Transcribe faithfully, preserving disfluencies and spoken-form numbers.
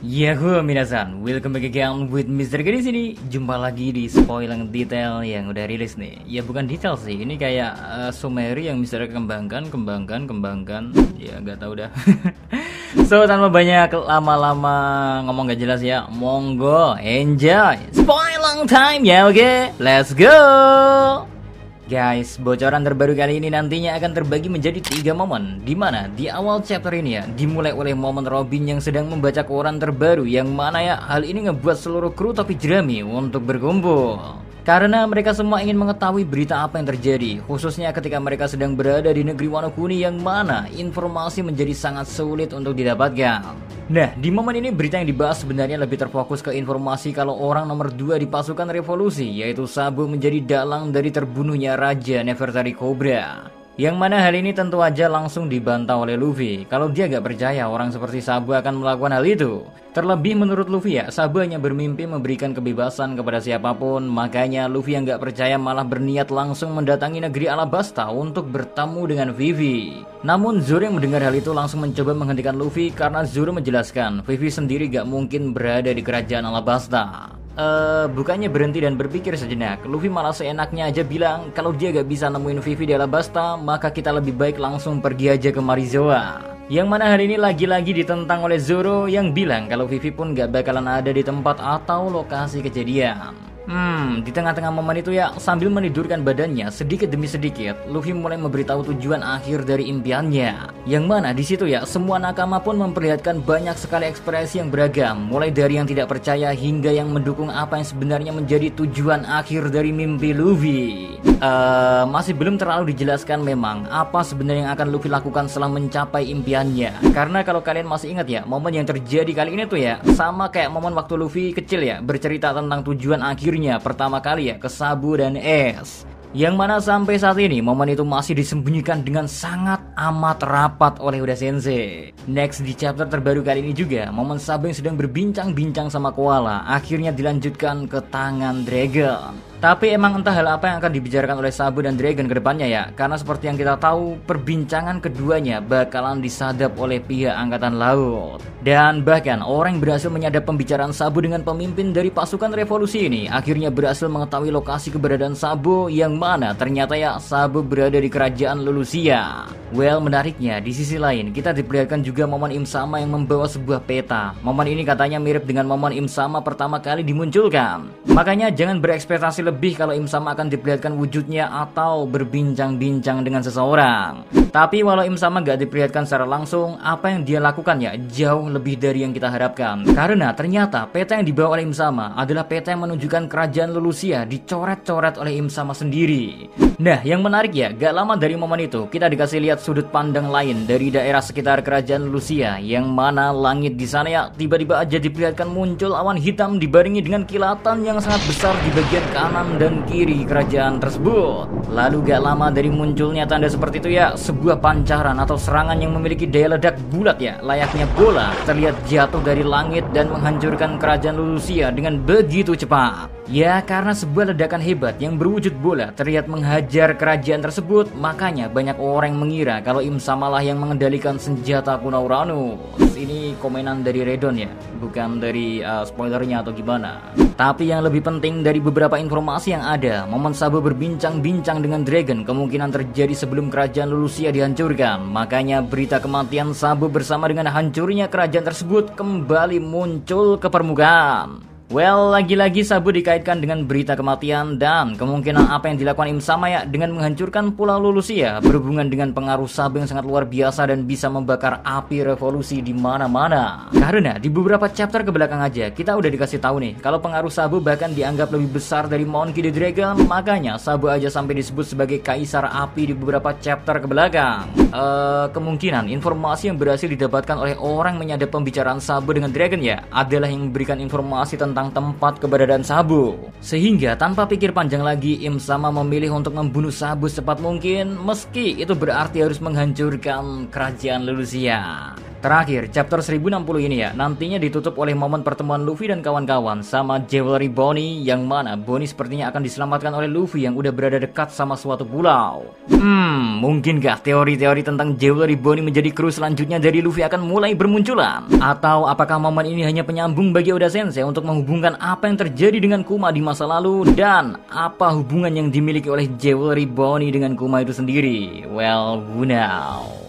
Yahoo minasan, welcome back again with mister G di sini. Jumpa lagi di spoiler detail yang udah rilis nih. Ya bukan detail sih, ini kayak uh, summary yang mister kembangkan, kembangkan, kembangkan. Ya nggak tahu dah. So tanpa banyak lama-lama ngomong gak jelas ya, monggo enjoy spoiler time ya, oke? Okay? Let's go. Guys, bocoran terbaru kali ini nantinya akan terbagi menjadi tiga momen, di mana di awal chapter ini ya dimulai oleh momen Robin yang sedang membaca koran terbaru, yang mana ya hal ini ngebuat seluruh kru topi jerami untuk berkumpul. Karena mereka semua ingin mengetahui berita apa yang terjadi, khususnya ketika mereka sedang berada di negeri Wano Kuni yang mana informasi menjadi sangat sulit untuk didapatkan. Nah, di momen ini berita yang dibahas sebenarnya lebih terfokus ke informasi kalau orang nomor dua di pasukan revolusi, yaitu Sabo menjadi dalang dari terbunuhnya Raja Nefertari Cobra. Yang mana hal ini tentu aja langsung dibantah oleh Luffy kalau dia gak percaya orang seperti Sabo akan melakukan hal itu. Terlebih menurut Luffy ya, Sabo hanya bermimpi memberikan kebebasan kepada siapapun. Makanya Luffy yang gak percaya malah berniat langsung mendatangi negeri Alabasta untuk bertemu dengan Vivi. Namun Zoro yang mendengar hal itu langsung mencoba menghentikan Luffy karena Zoro menjelaskan Vivi sendiri gak mungkin berada di kerajaan Alabasta. Eh, uh, bukannya berhenti dan berpikir sejenak, Luffy malah seenaknya aja bilang kalau dia gak bisa nemuin Vivi di Alabasta, maka kita lebih baik langsung pergi aja ke Marizoa. Yang mana hari ini lagi-lagi ditentang oleh Zoro yang bilang kalau Vivi pun gak bakalan ada di tempat atau lokasi kejadian. Hmm, di tengah-tengah momen itu ya, sambil menidurkan badannya sedikit demi sedikit, Luffy mulai memberitahu tujuan akhir dari impiannya. Yang mana di situ ya, semua nakama pun memperlihatkan banyak sekali ekspresi yang beragam, mulai dari yang tidak percaya hingga yang mendukung apa yang sebenarnya menjadi tujuan akhir dari mimpi Luffy. Uh, masih belum terlalu dijelaskan memang apa sebenarnya yang akan Luffy lakukan setelah mencapai impiannya. Karena kalau kalian masih ingat ya, momen yang terjadi kali ini tuh ya, sama kayak momen waktu Luffy kecil ya, bercerita tentang tujuan akhir pertama kali ya ke Sabo dan Ace. Yang mana sampai saat ini momen itu masih disembunyikan dengan sangat amat rapat oleh Oda Sensei. Next di chapter terbaru kali ini juga, momen Sabo yang sedang berbincang-bincang sama Koala akhirnya dilanjutkan ke tangan Dragon. Tapi emang entah hal apa yang akan dibicarakan oleh Sabo dan Dragon ke depannya ya. Karena seperti yang kita tahu, perbincangan keduanya bakalan disadap oleh pihak Angkatan Laut. Dan bahkan orang yang berhasil menyadap pembicaraan Sabo dengan pemimpin dari pasukan revolusi ini akhirnya berhasil mengetahui lokasi keberadaan Sabo, yang mana ternyata ya Sabo berada di kerajaan Lulusia. Well, menariknya di sisi lain kita diperlihatkan juga momen Im Sama yang membawa sebuah peta. Momen ini katanya mirip dengan momen Im Sama pertama kali dimunculkan. Makanya jangan berekspektasi lebih kalau Im Sama akan diperlihatkan wujudnya atau berbincang-bincang dengan seseorang. Tapi walau Im Sama gak diperlihatkan secara langsung, apa yang dia lakukan ya jauh lebih dari yang kita harapkan. Karena ternyata peta yang dibawa oleh Im Sama adalah peta yang menunjukkan kerajaan Lulusia dicoret-coret oleh Im Sama sendiri. Nah, yang menarik ya, gak lama dari momen itu kita dikasih lihat sudut pandang lain dari daerah sekitar kerajaan Lulusia, yang mana langit di sana ya tiba-tiba aja diperlihatkan muncul awan hitam dibarengi dengan kilatan yang sangat besar di bagian kanan dan kiri kerajaan tersebut. Lalu gak lama dari munculnya tanda seperti itu ya, sebuah pancaran atau serangan yang memiliki daya ledak bulat ya, layaknya bola, terlihat jatuh dari langit dan menghancurkan kerajaan Lulusia dengan begitu cepat. Ya, karena sebuah ledakan hebat yang berwujud bola terlihat menghajar kerajaan tersebut, makanya banyak orang yang mengira kalau Im Sama lah yang mengendalikan senjata kuno Uranus. Ini komenan dari Redon ya, bukan dari uh, spoilernya atau gimana. Tapi yang lebih penting dari beberapa informasi yang ada, momen Sabo berbincang-bincang dengan Dragon kemungkinan terjadi sebelum kerajaan Lulusia dihancurkan. Makanya berita kematian Sabo bersama dengan hancurnya kerajaan tersebut kembali muncul ke permukaan. Well, lagi-lagi Sabo dikaitkan dengan berita kematian dan kemungkinan apa yang dilakukan Im Sama ya dengan menghancurkan Pulau Lulusia berhubungan dengan pengaruh Sabo yang sangat luar biasa dan bisa membakar api revolusi di mana-mana. Karena di beberapa chapter ke belakang aja kita udah dikasih tahu nih kalau pengaruh Sabo bahkan dianggap lebih besar dari Monkey D. Dragon, makanya Sabo aja sampai disebut sebagai kaisar api di beberapa chapter ke belakang. Uh, kemungkinan informasi yang berhasil didapatkan oleh orang menyadap pembicaraan Sabo dengan Dragon ya adalah yang memberikan informasi tentang tempat keberadaan Sabo. Sehingga tanpa pikir panjang lagi, Im Sama memilih untuk membunuh Sabo secepat mungkin, meski itu berarti harus menghancurkan kerajaan Lulusia. Terakhir, chapter seribu enam puluh ini ya, nantinya ditutup oleh momen pertemuan Luffy dan kawan-kawan sama Jewelry Bonnie, yang mana Bonnie sepertinya akan diselamatkan oleh Luffy yang udah berada dekat sama suatu pulau. Hmm, mungkinkah teori-teori tentang Jewelry Bonnie menjadi kru selanjutnya dari Luffy akan mulai bermunculan? Atau apakah momen ini hanya penyambung bagi Oda Sensei untuk menghubungkan apa yang terjadi dengan Kuma di masa lalu, dan apa hubungan yang dimiliki oleh Jewelry Bonnie dengan Kuma itu sendiri? Well, who knows?